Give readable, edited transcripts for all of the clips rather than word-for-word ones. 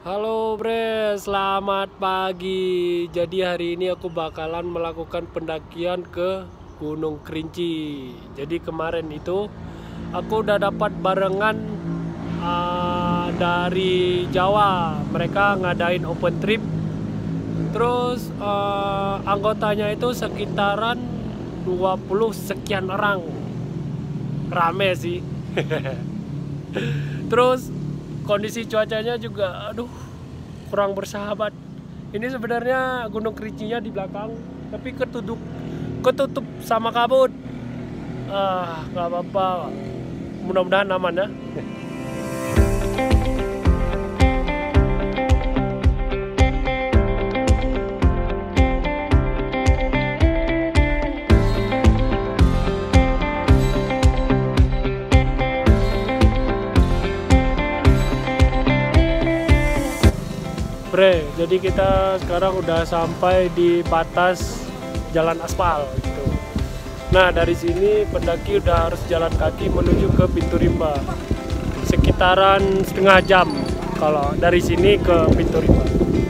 Halo bre, selamat pagi. Jadi hari ini aku bakalan melakukan pendakian ke Gunung Kerinci. Jadi kemarin itu aku udah dapat barengan dari Jawa. Mereka ngadain open trip. Terus anggotanya itu sekitaran 20 sekian orang. Rame sih. Terus kondisi cuacanya juga kurang bersahabat. Ini sebenarnya Gunung Kerincinya di belakang, tapi ketutup sama kabut. Nggak apa-apa, mudah-mudahan aman ya. Bre, jadi kita sekarang udah sampai di batas jalan aspal gitu. Nah, dari sini pendaki udah harus jalan kaki menuju ke Pintu Rimba. Sekitaran setengah jam kalau dari sini ke Pintu Rimba.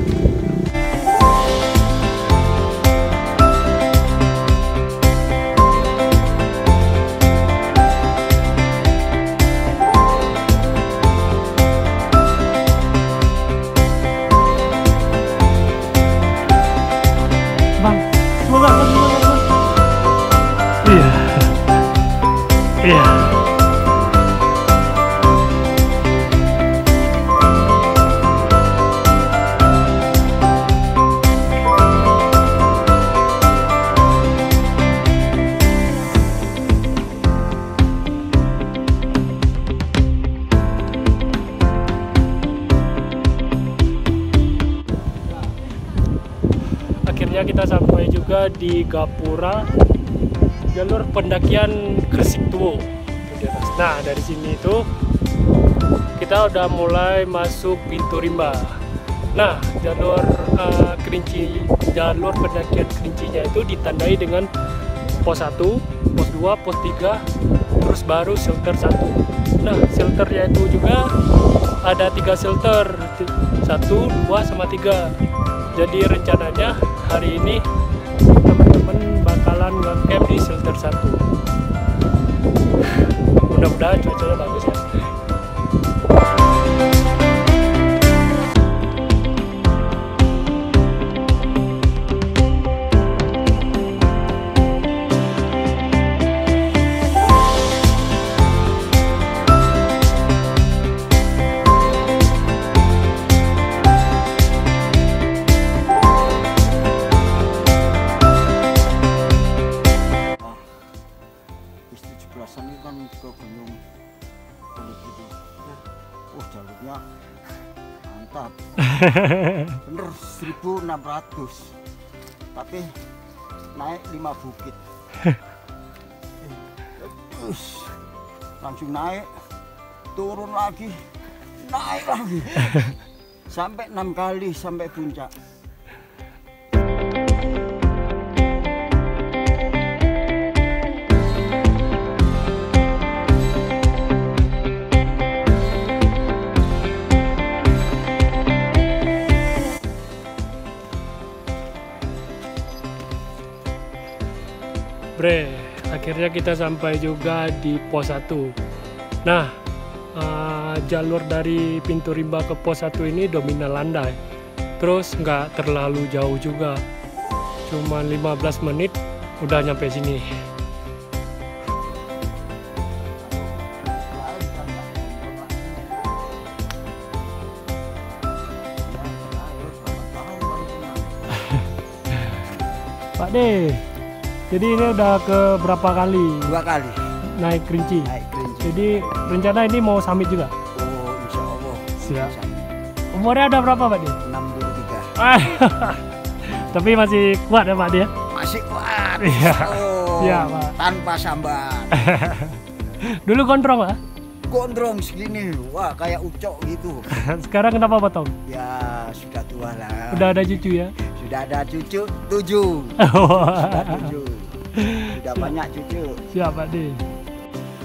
Akhirnya kita sampai juga di Gapura, jalur pendakian Gresik Tuwo. Nah, dari sini itu kita udah mulai masuk Pintu Rimba. Nah, jalur pendakian Kerincinya itu ditandai dengan pos 1, pos 2, pos 3, terus baru shelter 1. Nah, shelternya itu juga ada 3 shelter, 1, 2, sama 3. Jadi rencananya hari ini teman-teman bakalan nge-camp di shelter 1. Mudah-mudahan cuacanya bagus ya. Ini kan ke gunung kulit itu. Jalurnya mantap. Bener 1600. Tapi naik 5 bukit. Langsung naik, turun lagi, naik lagi. Sampai 6 kali sampai puncak. Bre, akhirnya kita sampai juga di pos 1. Nah, jalur dari Pintu Rimba ke pos 1 ini dominan landai. Terus nggak terlalu jauh juga, cuma 15 menit udah nyampe sini. Pak De, jadi ini udah ke berapa kali? 2 kali naik Kerinci. Jadi rencana ini mau summit juga? Oh, insya Allah. Siap. Umurnya udah berapa Pak De? 63. Tapi masih kuat ya Pak De? Masih kuat. Iya. Oh, Iya Pak. tanpa sambat. Dulu gondrong Pak? Gondrong segini, wah kayak ucok gitu. Sekarang kenapa potong? Ya sudah tua lah. Udah ada cucu ya? Sudah ada cucu 7. Sudah 7. Sudah banyak cucu. Siap Pak De.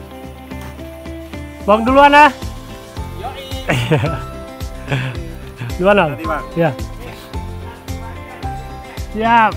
Bang duluan ah. Gimana? Berarti, Bang. Ya. Siap.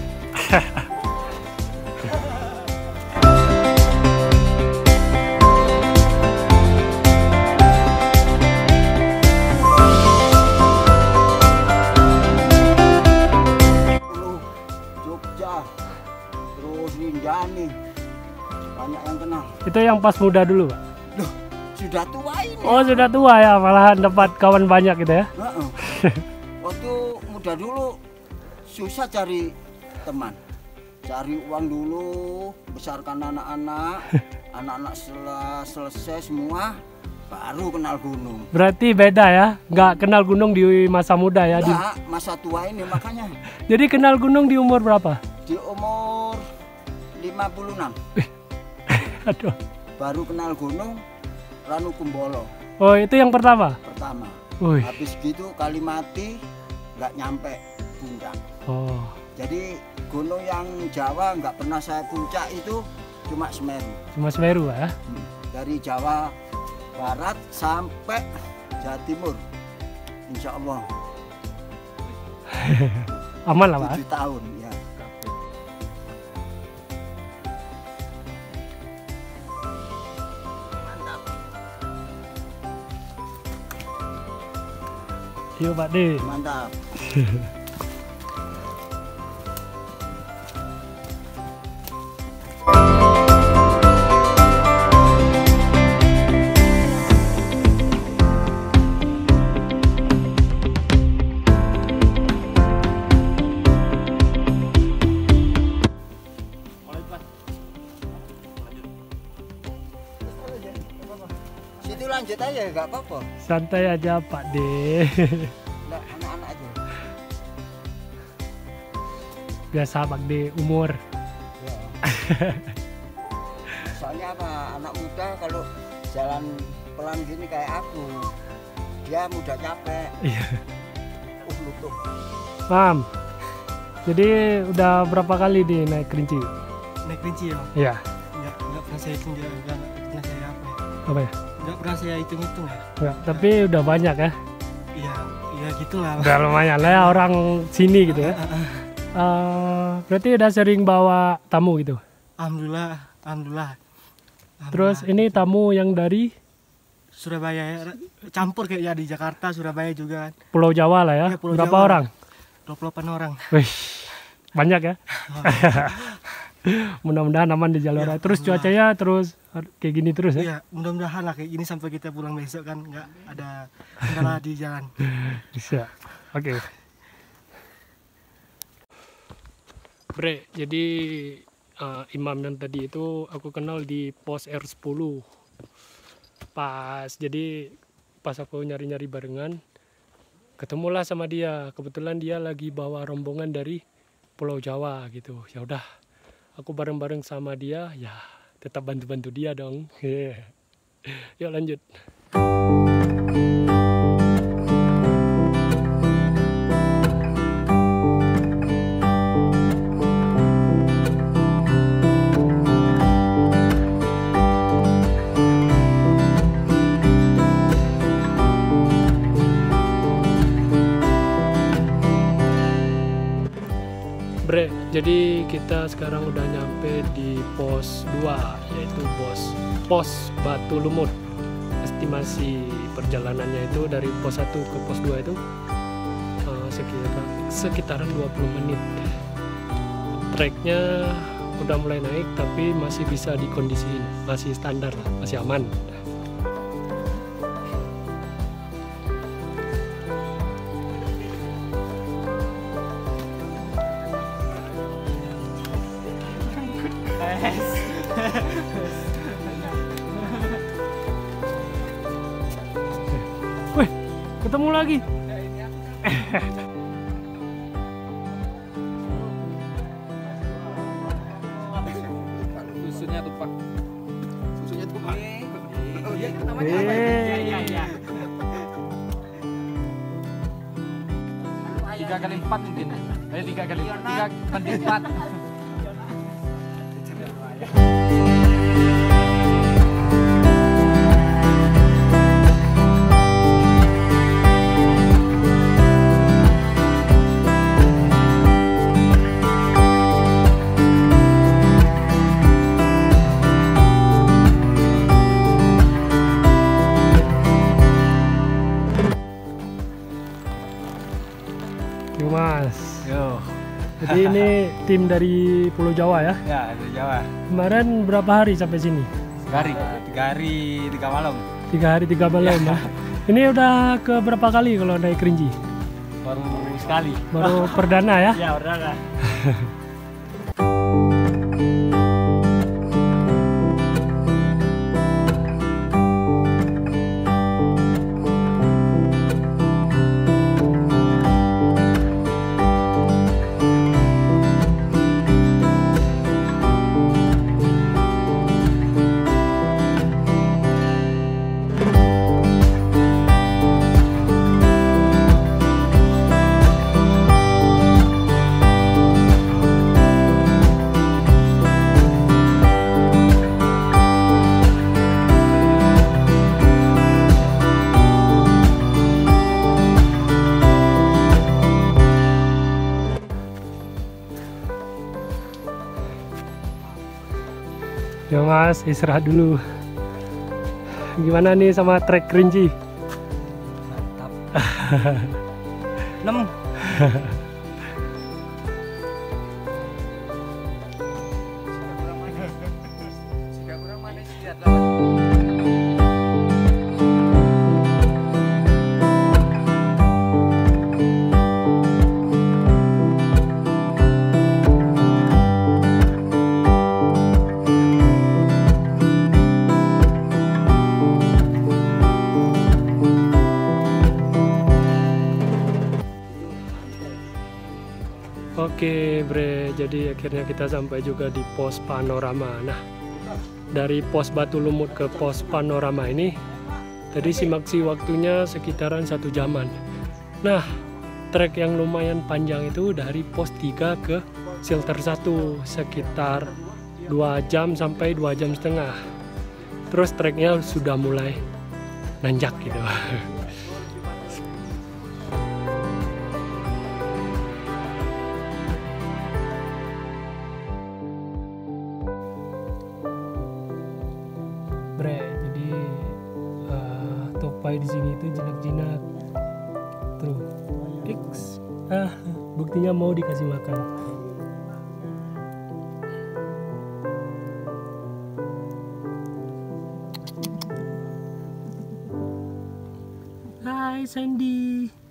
Jogja, terus Rinjani, banyak yang kenal. Itu yang pas muda dulu, Pak? Loh, sudah tua ini. Oh, sudah tua ya, malahan dapat kawan banyak gitu ya? Heeh. Waktu muda dulu susah cari teman, cari uang dulu, besarkan anak-anak, anak-anak setelah selesai semua baru kenal gunung. Berarti beda ya, nggak kenal gunung di masa muda ya? Nah, masa tua ini makanya. Jadi kenal gunung di umur berapa? Di umur 56 Aduh. baru kenal gunung Ranu Kumbolo Oh, itu yang pertama? pertama. Wih. Habis gitu Kalimati nggak nyampe puncak. Oh. Jadi gunung yang Jawa nggak pernah saya puncak itu cuma Semeru. Cuma Semeru ya? Dari Jawa Barat sampai Jawa Timur, insya Allah Aman lah, Pak? 7 tahun ya. Mantap. Yuk, Pak D. Mantap. Situ lanjut aja nggak apa-apa. Santai aja, Pak D. Nggak, anak-anak aja. Biasa, Pak D, umur. Ya. Soalnya apa? Anak muda kalau jalan pelan gini kayak aku, dia mudah capek. Iya. Lutut. Mam, jadi udah berapa kali di naik kerinci? Naik kerinci ya? Iya. Nggak pernah saya hitung dia, nggak pernah saya apa ya? Apa ya? Nggak pernah saya hitung-hitung ya? Ya, tapi udah banyak ya? Iya, iya gitulah. Udah lumayan lah ya orang sini gitu ya? Berarti udah sering bawa tamu gitu? Alhamdulillah, alhamdulillah. Terus ini tamu yang dari Surabaya ya, campur kayak ya di Jakarta, Surabaya juga kan. Pulau Jawa lah ya? Iya, Pulau Berapa Jawa. orang? 28 orang. Wih, banyak ya? Mudah-mudahan aman di jalur. Ya, Terus cuacanya terus kayak gini terus ya? Iya, mudah-mudahan lah kayak gini sampai kita pulang besok kan nggak ada kendala di jalan. Bisa. Oke. Bre, jadi imam yang tadi itu aku kenal di pos R10. Pas aku nyari-nyari barengan, ketemulah sama dia. Kebetulan dia lagi bawa rombongan dari Pulau Jawa gitu. Ya udah, aku bareng-bareng sama dia, ya tetap bantu-bantu dia dong. Yuk lanjut. Bre, jadi kita sekarang udah nyampe di pos 2, yaitu pos Batu Lumut. Estimasi perjalanannya itu dari pos 1 ke pos 2 itu sekitaran 20 menit. Treknya udah mulai naik tapi masih bisa dikondisiin, masih standar lah, masih aman. Wih, ketemu lagi. Susunya tuh Pak. Susunya tuh Pak. Iya kan namanya apa? Iya. 3x4 mungkin. 3x4. Mas. Yo. Jadi ini tim dari Pulau Jawa ya. Ya, dari Jawa. Kemarin berapa hari sampai sini? 3 hari 3 malam. 3 hari 3 malam ya. Ini udah ke berapa kali kalau naik Kerinci? Baru sekali. Baru perdana ya? Ya, udah kan. Ya Mas, istirahat dulu. Gimana nih sama trek Kerinci? Mantap. 6. Oke Bre, jadi akhirnya kita sampai juga di pos panorama. Nah, dari pos Batu Lumut ke pos panorama ini tadi simaksi waktunya sekitaran 1 jaman. Nah, trek yang lumayan panjang itu dari pos 3 ke shelter 1 sekitar 2 jam sampai 2 jam setengah. Terus treknya sudah mulai nanjak gitu. Bre, jadi tupai di sini itu jinak-jinak. Tuh, X. Buktinya mau dikasih makan. Hai Sandy.